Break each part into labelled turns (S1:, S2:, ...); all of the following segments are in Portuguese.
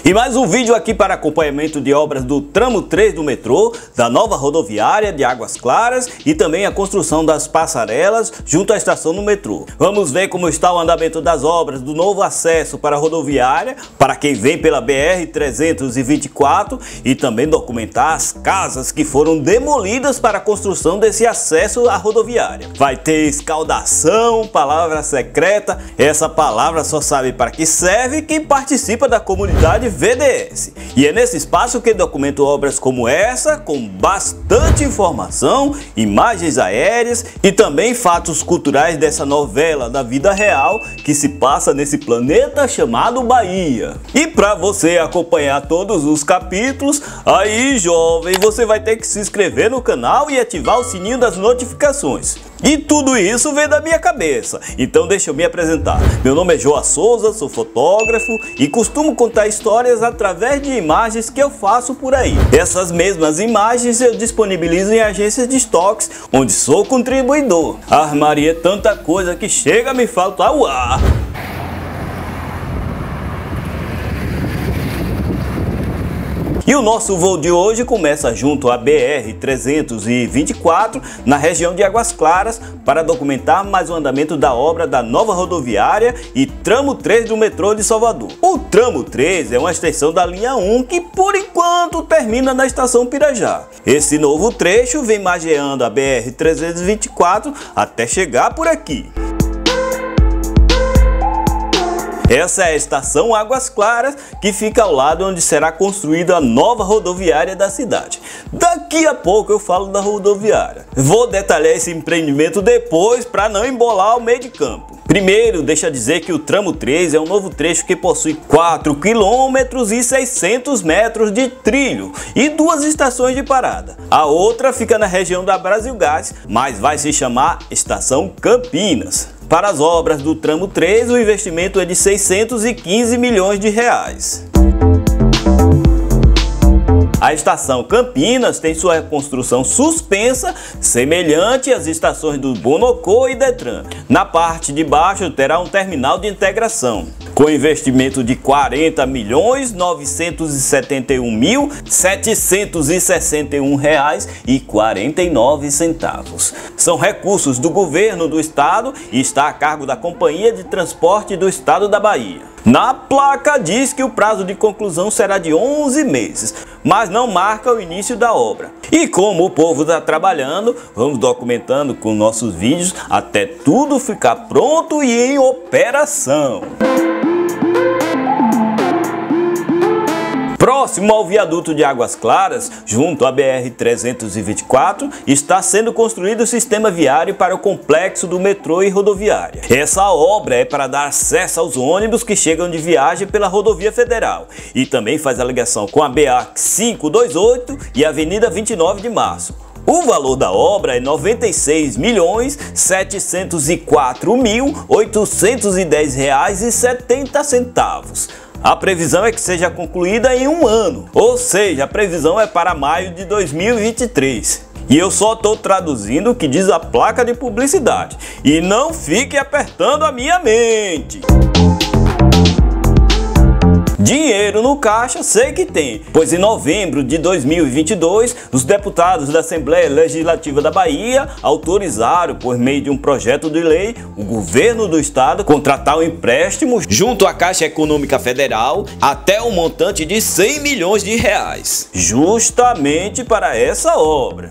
S1: E mais um vídeo aqui para acompanhamento de obras do tramo 3 do metrô, da nova rodoviária de Águas Claras e também a construção das passarelas junto à estação do metrô. Vamos ver como está o andamento das obras do novo acesso para a rodoviária, para quem vem pela BR-324 e também documentar as casas que foram demolidas para a construção desse acesso à rodoviária. Vai ter escaldação, palavra secreta, essa palavra só sabe para que serve quem participa da comunidade VDS. E é nesse espaço que documento obras como essa, com bastante informação, imagens aéreas e também fatos culturais dessa novela da vida real que se passa nesse planeta chamado Bahia. E para você acompanhar todos os capítulos, aí jovem, você vai ter que se inscrever no canal e ativar o sininho das notificações. E tudo isso vem da minha cabeça, então deixa eu me apresentar. Meu nome é João Souza, sou fotógrafo e costumo contar histórias através de imagens que eu faço por aí. Essas mesmas imagens eu disponibilizo em agências de estoques, onde sou contribuidor. Armaria é tanta coisa que chega a me faltar o ar. E o nosso voo de hoje começa junto à BR-324, na região de Águas Claras, para documentar mais o andamento da obra da nova rodoviária e tramo 3 do metrô de Salvador. O tramo 3 é uma extensão da linha 1 que por enquanto termina na estação Pirajá. Esse novo trecho vem margeando a BR-324 até chegar por aqui. Essa é a estação Águas Claras, que fica ao lado onde será construída a nova rodoviária da cidade. Daqui a pouco eu falo da rodoviária. Vou detalhar esse empreendimento depois para não embolar o meio de campo. Primeiro, deixa eu dizer que o tramo 3 é um novo trecho que possui 4 km e 600 metros de trilho e 2 estações de parada. A outra fica na região da Brasilgás, mas vai se chamar Estação Campinas. Para as obras do tramo 3, o investimento é de 615 milhões de reais. A estação Campinas tem sua construção suspensa, semelhante às estações do Bonocô e Detran. Na parte de baixo terá um terminal de integração, com investimento de 40.971.761 reais e 49 centavos. São recursos do governo do estado e está a cargo da Companhia de Transporte do Estado da Bahia. Na placa diz que o prazo de conclusão será de 11 meses, mas não marca o início da obra. E como o povo está trabalhando, vamos documentando com nossos vídeos até tudo ficar pronto e em operação. Próximo ao viaduto de Águas Claras, junto à BR-324, está sendo construído o sistema viário para o complexo do metrô e rodoviária. Essa obra é para dar acesso aos ônibus que chegam de viagem pela rodovia federal e também faz a ligação com a BA-528 e a Avenida 29 de Março. O valor da obra é R$ 96.704.810,70. A previsão é que seja concluída em um ano, ou seja, a previsão é para maio de 2023. E eu só estou traduzindo o que diz a placa de publicidade. E não fique apertando a minha mente. Dinheiro no caixa sei que tem, pois em novembro de 2022, os deputados da Assembleia Legislativa da Bahia autorizaram, por meio de um projeto de lei, o governo do estado contratar um empréstimo junto à Caixa Econômica Federal até um montante de 100 milhões de reais, justamente para essa obra.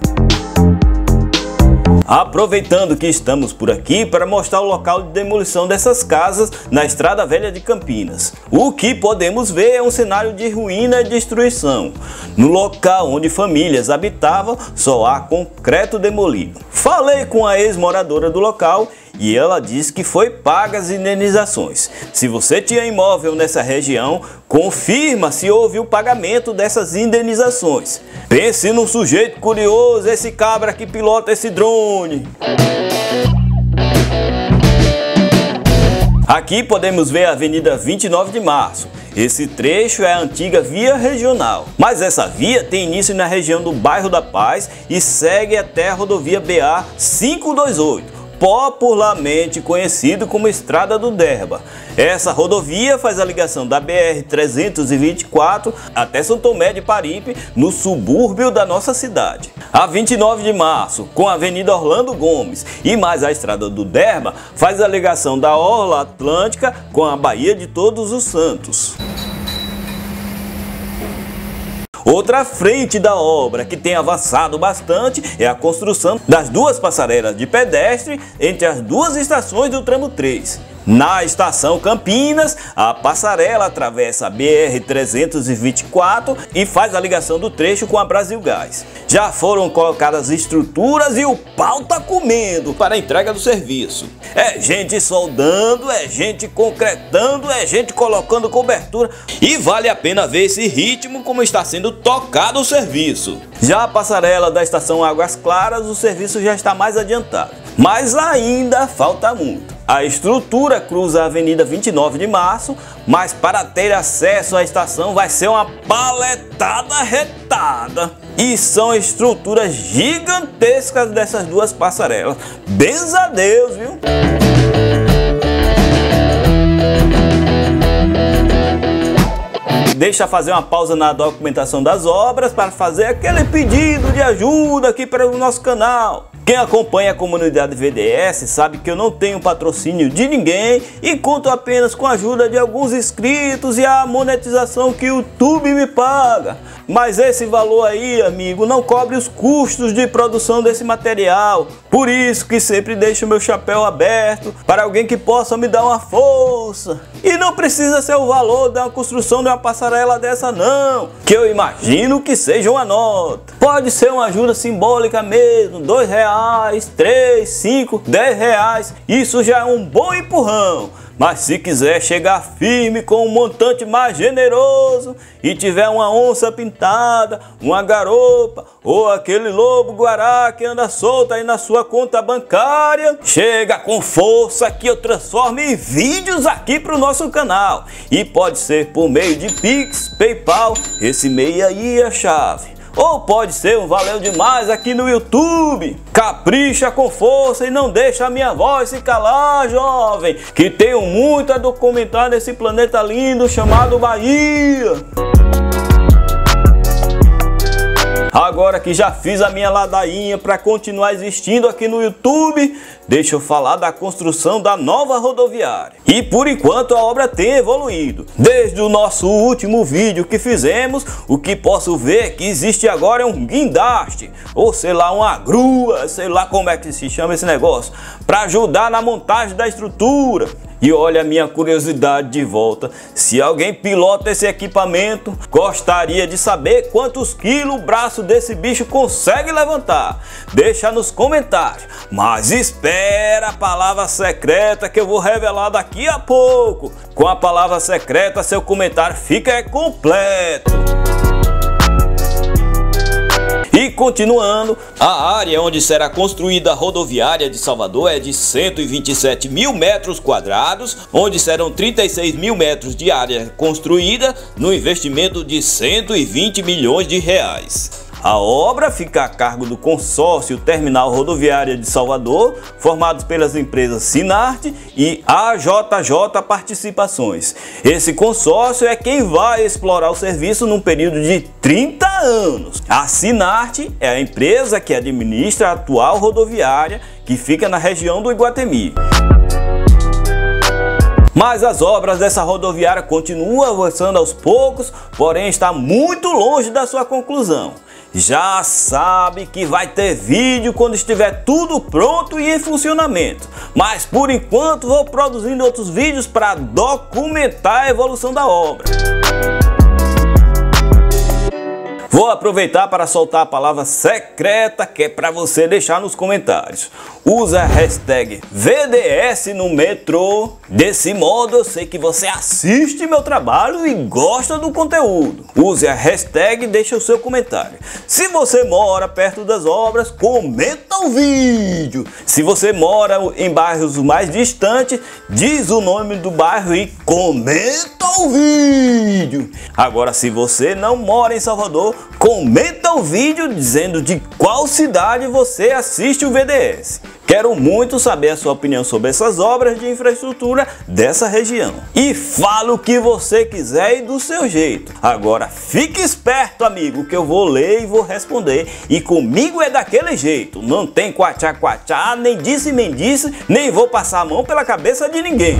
S1: Aproveitando que estamos por aqui para mostrar o local de demolição dessas casas na Estrada Velha de Campinas. O que podemos ver é um cenário de ruína e destruição. No local onde famílias habitavam, só há concreto demolido. Falei com a ex-moradora do local e ela disse que foi paga as indenizações. Se você tinha imóvel nessa região, confirma se houve o pagamento dessas indenizações. Pense num sujeito curioso, esse cabra que pilota esse drone. Aqui podemos ver a Avenida 29 de Março. Esse trecho é a antiga via regional, mas essa via tem início na região do bairro da Paz e segue até a rodovia BA-528. popularmente conhecido como Estrada do Derba. Essa rodovia faz a ligação da BR-324 até São Tomé de Paripe, no subúrbio da nossa cidade. A 29 de março, com a Avenida Orlando Gomes e mais a Estrada do Derba, faz a ligação da Orla Atlântica com a Baía de Todos os Santos. Outra frente da obra que tem avançado bastante é a construção das duas passarelas de pedestre entre as duas estações do tramo 3. Na estação Campinas, a passarela atravessa a BR-324 e faz a ligação do trecho com a Brasil Gás. Já foram colocadas estruturas e o pau tá comendo para a entrega do serviço. É gente soldando, é gente concretando, é gente colocando cobertura e vale a pena ver esse ritmo como está sendo tocado o serviço. Já a passarela da estação Águas Claras, o serviço já está mais adiantado, mas ainda falta muito. A estrutura cruza a Avenida 29 de Março, mas para ter acesso à estação vai ser uma paletada retada. E são estruturas gigantescas dessas duas passarelas. Benza a Deus, viu? Deixa fazer uma pausa na documentação das obras para fazer aquele pedido de ajuda aqui para o nosso canal. Quem acompanha a comunidade VDS sabe que eu não tenho patrocínio de ninguém e conto apenas com a ajuda de alguns inscritos e a monetização que o YouTube me paga. Mas esse valor aí, amigo, não cobre os custos de produção desse material. Por isso que sempre deixo meu chapéu aberto para alguém que possa me dar uma força. E não precisa ser o valor da construção de uma passarela dessa não, que eu imagino que seja uma nota. Pode ser uma ajuda simbólica mesmo, R$2, 3, 5, 10 reais. Isso já é um bom empurrão. Mas se quiser chegar firme com um montante mais generoso e tiver uma onça pintada, uma garopa ou aquele lobo-guará que anda solto aí na sua conta bancária, chega com força que eu transformo em vídeos aqui para o nosso canal. E pode ser por meio de Pix, PayPal, esse meio aí é a chave. Ou pode ser um valeu demais aqui no YouTube. Capricha com força e não deixa a minha voz se calar, jovem, que tenho muito a documentar nesse planeta lindo chamado Bahia. Agora que já fiz a minha ladainha para continuar existindo aqui no YouTube, deixa eu falar da construção da nova rodoviária. E por enquanto a obra tem evoluído. Desde o nosso último vídeo que fizemos, o que posso ver que existe agora é um guindaste, ou sei lá, uma grua, sei lá como é que se chama esse negócio, para ajudar na montagem da estrutura. E olha a minha curiosidade de volta, se alguém pilota esse equipamento, gostaria de saber quantos quilos o braço desse bicho consegue levantar. Deixa nos comentários, mas espera a palavra secreta que eu vou revelar daqui a pouco. Com a palavra secreta seu comentário fica completo. E continuando, a área onde será construída a rodoviária de Salvador é de 127 mil metros quadrados, onde serão 36 mil metros de área construída no investimento de 120 milhões de reais. A obra fica a cargo do consórcio Terminal Rodoviária de Salvador, formado pelas empresas Sinarte e AJJ Participações. Esse consórcio é quem vai explorar o serviço num período de 30 anos. A Sinarte é a empresa que administra a atual rodoviária, que fica na região do Iguatemi. Mas as obras dessa rodoviária continuam avançando aos poucos, porém está muito longe da sua conclusão. Já sabe que vai ter vídeo quando estiver tudo pronto e em funcionamento. Mas por enquanto vou produzindo outros vídeos para documentar a evolução da obra. Vou aproveitar para soltar a palavra secreta que é para você deixar nos comentários. Usa a hashtag VDS no metrô. Desse modo eu sei que você assiste meu trabalho e gosta do conteúdo. Use a hashtag e deixa o seu comentário. Se você mora perto das obras, comenta o vídeo. Se você mora em bairros mais distantes, diz o nome do bairro e comenta o vídeo. Agora, se você não mora em Salvador, comenta o vídeo dizendo de qual cidade você assiste o VDS. Quero muito saber a sua opinião sobre essas obras de infraestrutura dessa região. E fala o que você quiser e do seu jeito. Agora fique esperto, amigo, que eu vou ler e vou responder. E comigo é daquele jeito. Não tem quachá, nem disse, nem vou passar a mão pela cabeça de ninguém.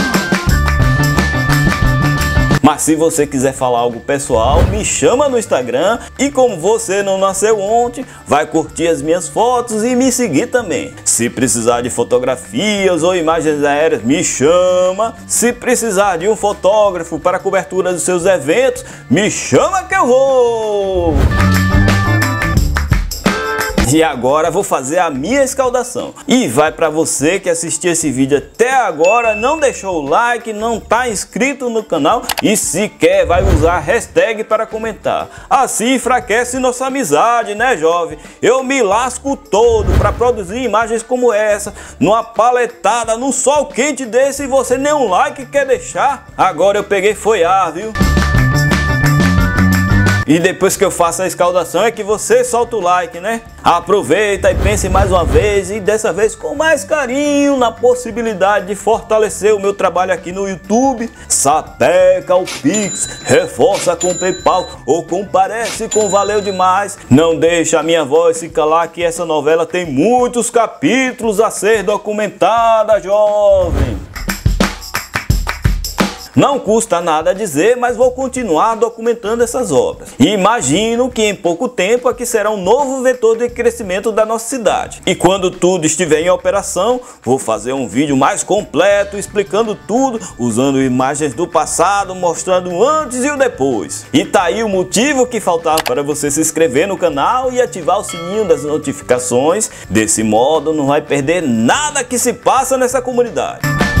S1: Mas se você quiser falar algo pessoal, me chama no Instagram e como você não nasceu ontem, vai curtir as minhas fotos e me seguir também. Se precisar de fotografias ou imagens aéreas, me chama. Se precisar de um fotógrafo para a cobertura dos seus eventos, me chama que eu vou! E agora vou fazer a minha escaldação. E vai para você que assistiu esse vídeo até agora, não deixou o like, não tá inscrito no canal e sequer vai usar a hashtag para comentar. Assim enfraquece nossa amizade, né, jovem? Eu me lasco todo para produzir imagens como essa, numa paletada, num sol quente desse, e você nem um like quer deixar. Agora eu peguei foi ar, viu? E depois que eu faço a escaldação é que você solta o like, né? Aproveita e pense mais uma vez, e dessa vez com mais carinho, na possibilidade de fortalecer o meu trabalho aqui no YouTube. Sapeca o Pix, reforça com o PayPal ou comparece com Valeu Demais. Não deixa a minha voz se calar, que essa novela tem muitos capítulos a ser documentada, jovem. Não custa nada dizer, mas vou continuar documentando essas obras. E imagino que em pouco tempo aqui será um novo vetor de crescimento da nossa cidade. E quando tudo estiver em operação, vou fazer um vídeo mais completo explicando tudo, usando imagens do passado, mostrando o antes e o depois. E tá aí o motivo que faltava para você se inscrever no canal e ativar o sininho das notificações. Desse modo não vai perder nada que se passa nessa comunidade.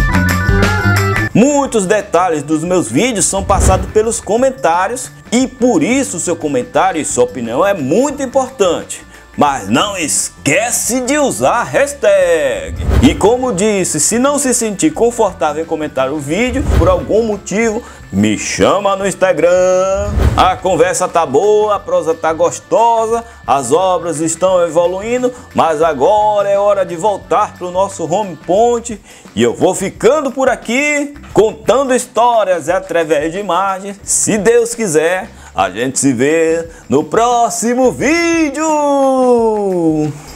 S1: Muitos detalhes dos meus vídeos são passados pelos comentários e por isso seu comentário e sua opinião é muito importante. Mas não esquece de usar a hashtag. E como disse, se não se sentir confortável em comentar o vídeo por algum motivo, me chama no Instagram. A conversa tá boa, a prosa tá gostosa, as obras estão evoluindo, mas agora é hora de voltar pro nosso home point. E eu vou ficando por aqui, contando histórias através de imagens. Se Deus quiser, a gente se vê no próximo vídeo!